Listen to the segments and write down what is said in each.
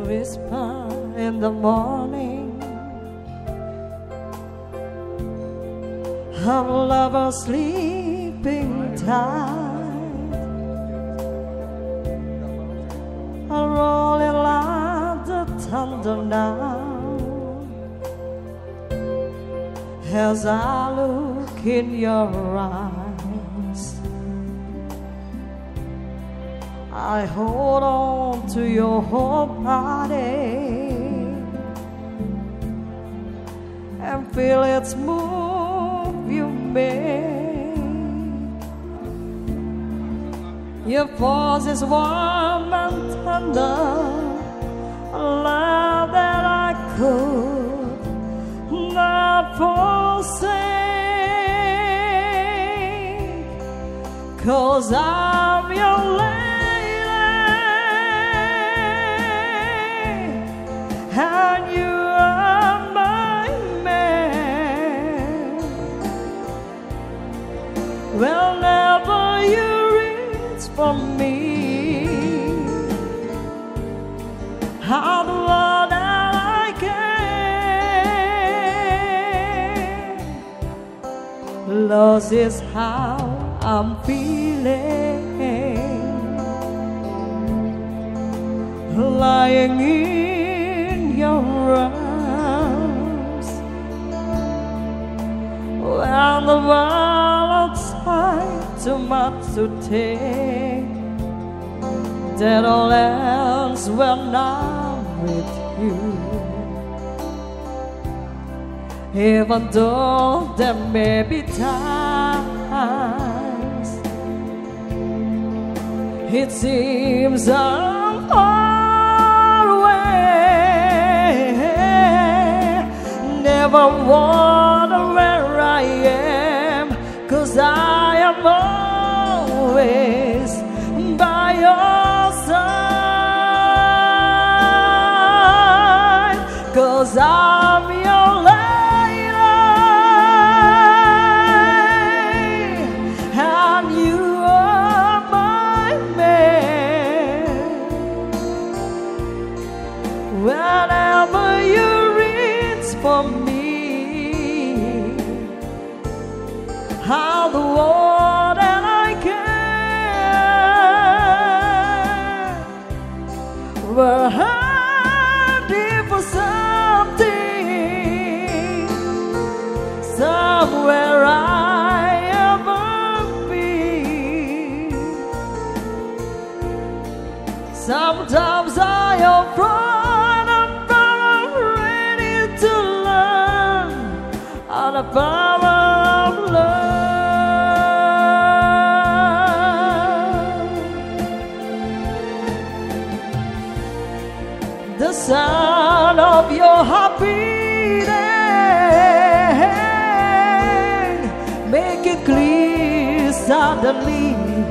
whisper in the morning of lovers sleeping tight, a rolling like the thunder now. As I look in your eyes, I hold on to your whole body and feel its move you make. Your force is warm and tender, a love that I could not forsake, 'cause I'm your lady and you are my man. Whenever you reach for me, I'll do all that I can. Lost is how I'm feeling, lying in your arms, when the world outside too much to take, that all ends when I'm with you. Even though there may be times it seems I'm far away, never wonder where I am, 'cause I am always by your side, 'cause I'm your lady and you are my man. Whenever you reach for me, I'll do all that I can. We're hiding for something, somewhere I ever been. Sometimes I am frightened, but I'm ready to learn all the power of love. The sound of your heart beating, make it clear suddenly.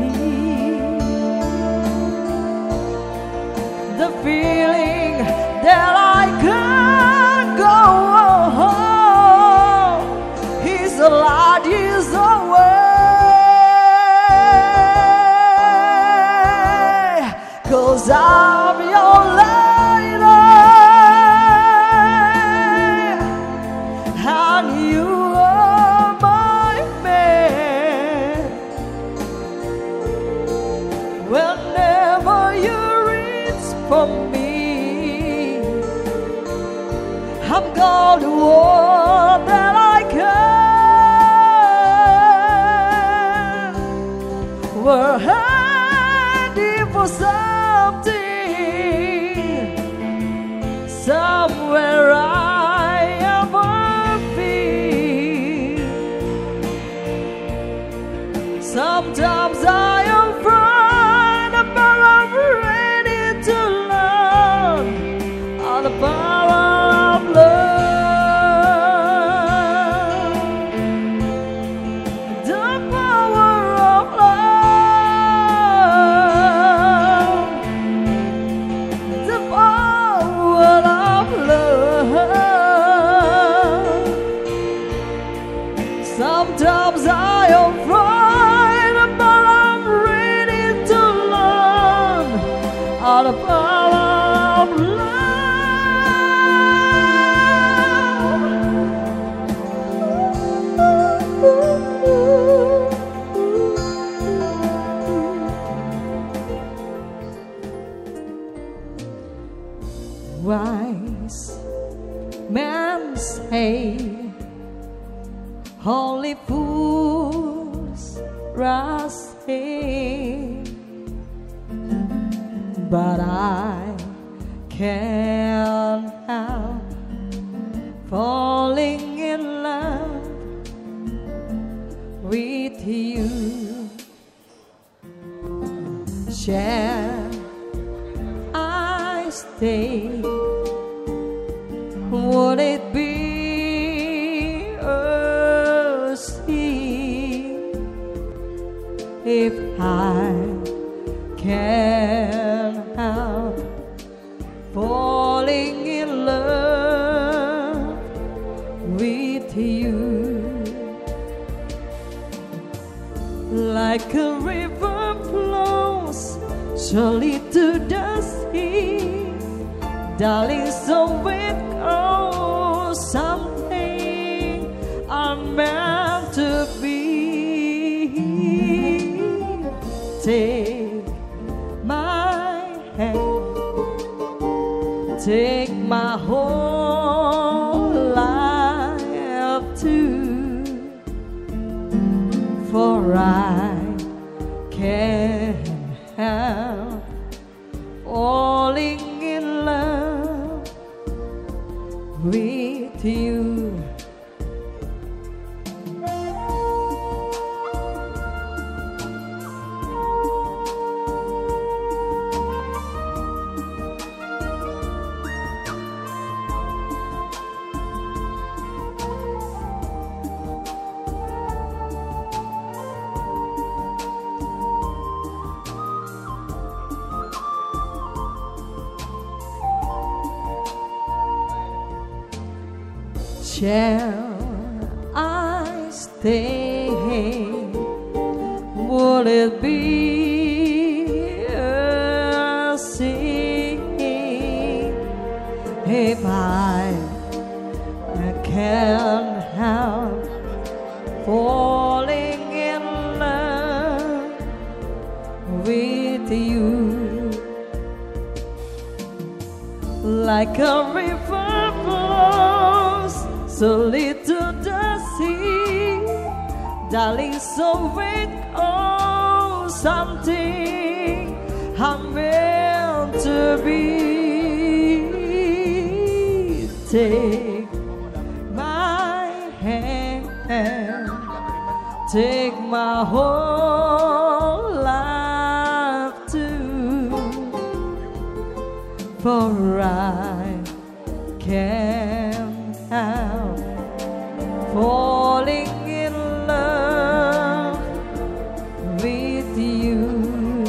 The feeling that I can't go on is a lot years away, 'cause I'm your lady and you are my man. Whenever you reach for me, I'm gonna do all that I can. We're heading for something, somewhere I ever been. Sometimes I am frightened, but I'm ready to learn all the power of love. The power of love. The power of love. Sometimes I am frightened, but I'm ready to learn all the power of love. wise men say only fools rush in, but I can't help falling in love with you. Shall I stay? Would it be a sin if I can't help falling in love with you? Like a river flows surely to the sea, darling, so it goes. Something I'm meant to be. Take my hand, take my whole life too, for I can't help falling in love with you. Shall I stay? Would it be a sin if I can't help falling in love with you? Like a river flows slowly to the sea, darling, so it goes. Something I'm meant to be. Take my hand, take my whole life too, for I can't help falling in love with you,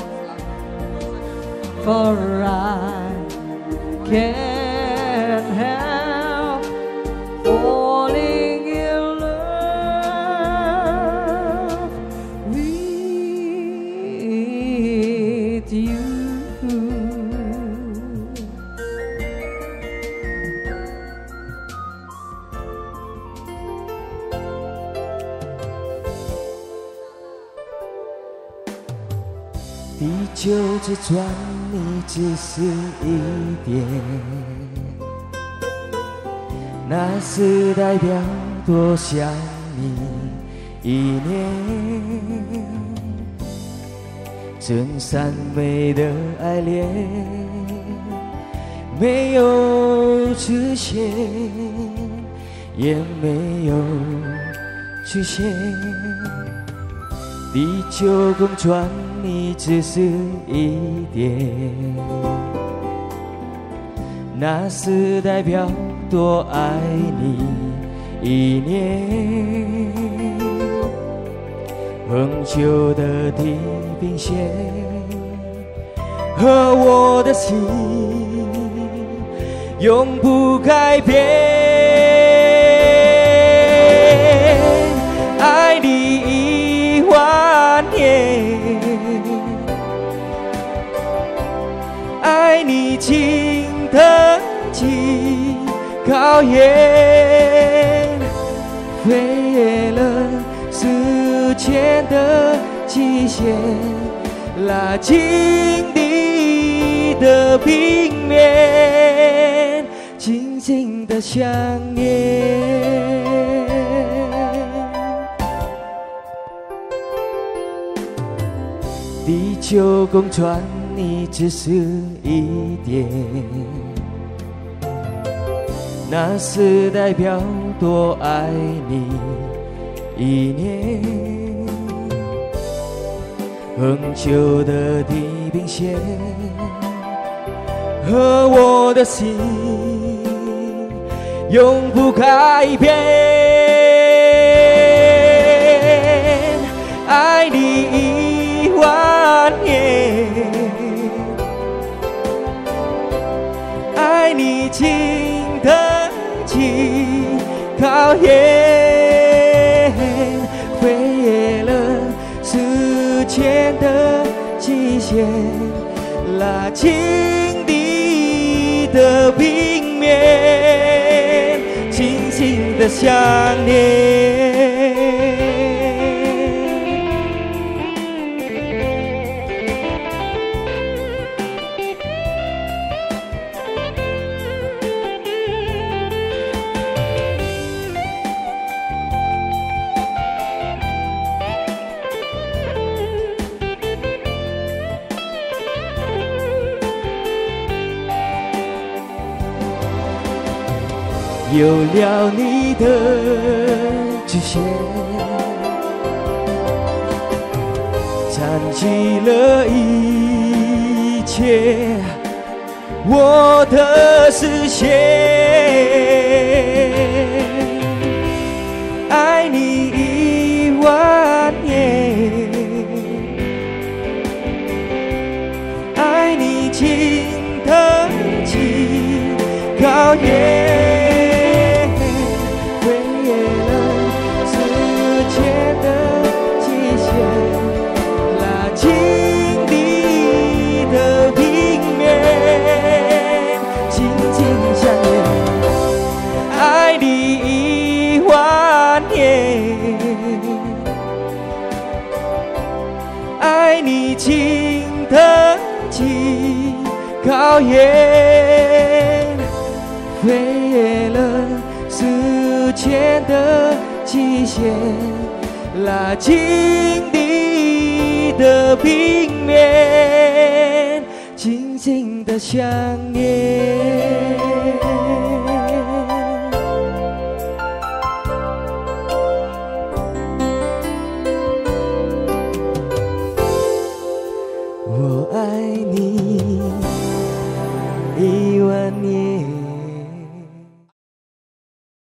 for I can't help falling in love with you. 地球在转，你只是一点，那是代表多想你一年。真善美的爱恋没有出现，也没有出现。地球公转。 你只是一点，那是代表多爱你一年。恒久的地平线和我的心永不改变，爱你10000年。 爱你经得起考验，飞越了时间的极限，拉近你的平面。 静静的想念。地球公转，你只是一点，那是代表多爱你一年。恒久的地平线和我的心永不改变，爱你10000年，爱你经得起考验，飞越了时间的极限，拉近你的平面，静静的想念。有了你的局限，占据了一切我的视线，爱你10000年，爱你经得起考验，爱你经得起考验，飞越了时间的极限，拉近你的平面，静静的想念。我爱你10000年。